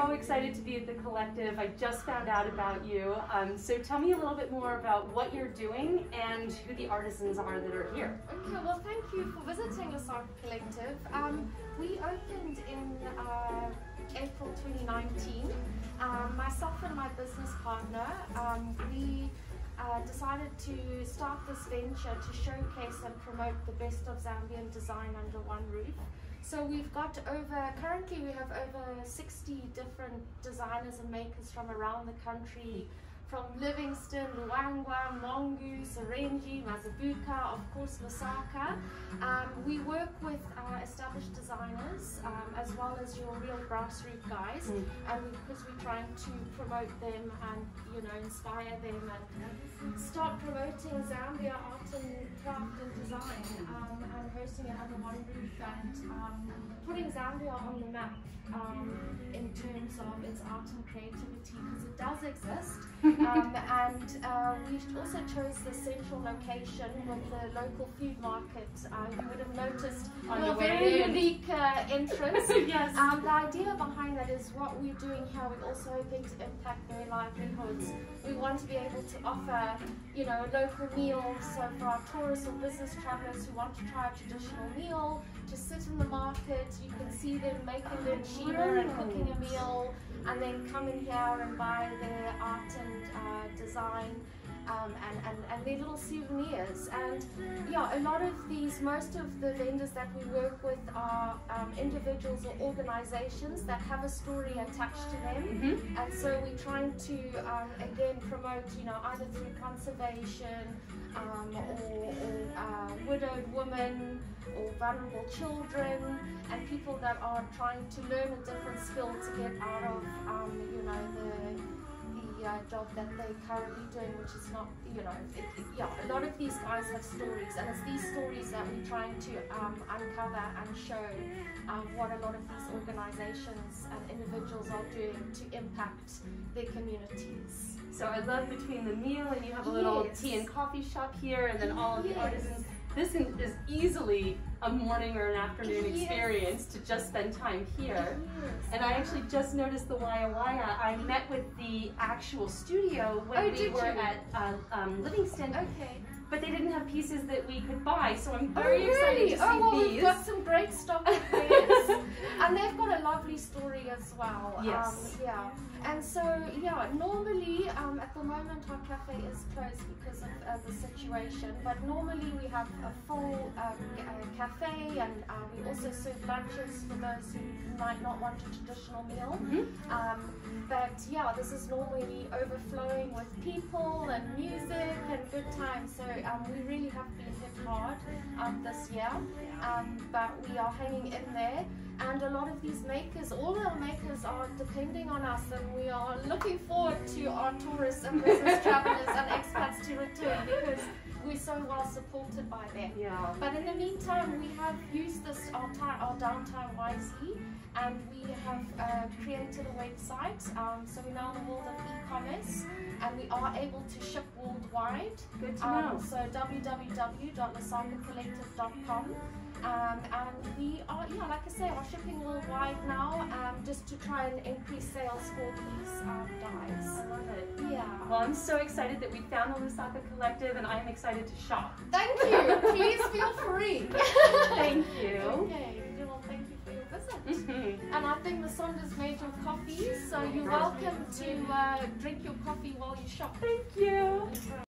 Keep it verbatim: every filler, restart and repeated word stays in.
so excited to be at the collective. I just found out about you. Um, so tell me a little bit more about what you're doing and who the artisans are that are here. Okay, well thank you for visiting Lusaka Collective. Um, we opened in uh, April twenty nineteen. Um, myself and my business partner, um, we uh, decided to start this venture to showcase and promote the best of Zambian design under one roof. So we've got over, currently we have over sixty different designers and makers from around the country, from Livingston, Luangwa, Mongoose, Orangi, Mazabuka, of course Lusaka. Um, we work with uh, established designers um, as well as your real grassroots guys, mm. and because we're trying to promote them and you know inspire them and start promoting Zambia art and craft and design um, and hosting it under one roof and um, putting Zambia on the map um, in terms of its art and creativity, because it does exist. Um, and uh, we also chose the central location with the local food market. Uh, you would have noticed on a very unique uh, entrance. Yes. Um, the idea behind that is what we're doing here. We're also hoping to impact their livelihoods. We want to be able to offer, you know, a local meal. So for our tourists or business travelers who want to try a traditional meal, to sit in the market, you can see them making their cheaper and cooking a meal, and then come in here and buy their art and uh, design um, and, and, and their little souvenirs. And yeah, a lot of these, most of the vendors that we work with are um, individuals or organizations that have a story attached to them. Mm-hmm. And so we're trying to, um, again, promote, you know, either through conservation um, or, or uh, widowed women or vulnerable children and people that are trying to learn a different skill to get out of, um, you know, the the uh, job that they're currently doing, which is not, you know, it, it, yeah, a lot of these guys have stories, and it's these stories that we're trying to um, uncover and show um, what a lot of these organizations and individuals are doing to impact their communities. So I love between the meal and you have a little yes. tea and coffee shop here, and then all of yes. the artisans. This is easily a morning or an afternoon yes. experience to just spend time here. Yes. And I actually just noticed the Waya Waya. I met with the actual studio when oh, we were you? at uh, um, Livingston. Okay. But they didn't have pieces that we could buy, so I'm very oh, really? excited to see oh, well, these. We've got some great stock of theirs. And they've got a lovely story as well. Yes. Um, yeah. And so, yeah, normally, um, at the moment our cafe is closed because of uh, the situation, but normally we have a full um, uh, cafe, and uh, we also serve lunches for those who might not want a traditional meal. Mm-hmm. um, but yeah, this is normally overflowing with people and music and good times, so um, we really have been hit hard um, this year, um, but we are hanging in there. And a lot of these makers, all our makers are depending on us, and we are looking forward to our tourists and business travelers and expats to return, because we're so well supported by them. Yeah. But in the meantime, we have used this our, time, our downtime wisely, and we have uh, created a website. Um, so we're now in the world of e-commerce, and we are able to ship worldwide. Good to um, know. So w w w dot lusaka collective dot com. Um, and we are, yeah, like I say, are shipping worldwide now, um, just to try and increase sales for these um, dyes. I love it. Yeah. Well, I'm so excited that we found the Lusaka Collective, and I'm excited to shop. Thank you. Please feel free. Thank you. Okay. Well, thank you for your visit. Mm-hmm. And I think the Sonda's made your coffee, so you're welcome to uh, drink your coffee while you shop. Thank you.